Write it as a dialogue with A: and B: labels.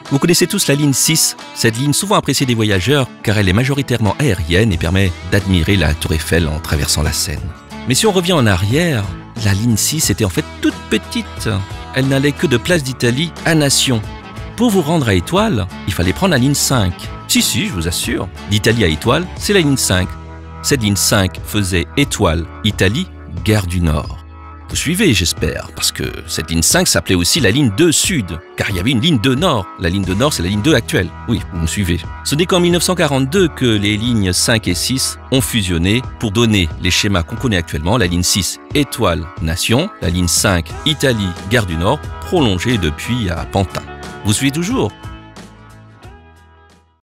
A: Vous connaissez tous la ligne 6, cette ligne souvent appréciée des voyageurs car elle est majoritairement aérienne et permet d'admirer la Tour Eiffel en traversant la Seine. Mais si on revient en arrière, la ligne 6 était en fait toute petite. Elle n'allait que de Place d'Italie à Nation. Pour vous rendre à Étoile, il fallait prendre la ligne 5. Si, je vous assure. D'Italie à Étoile, c'est la ligne 5. Cette ligne 5 faisait Étoile, Italie, Gare du Nord. Vous suivez, j'espère, parce que cette ligne 5 s'appelait aussi la ligne 2 Sud, car il y avait une ligne 2 Nord. La ligne 2 Nord, c'est la ligne 2 actuelle. Oui, vous me suivez. Ce n'est qu'en 1942 que les lignes 5 et 6 ont fusionné pour donner les schémas qu'on connaît actuellement, la ligne 6 Étoile Nation, la ligne 5 Italie Gare du Nord, prolongée depuis à Pantin. Vous suivez toujours ?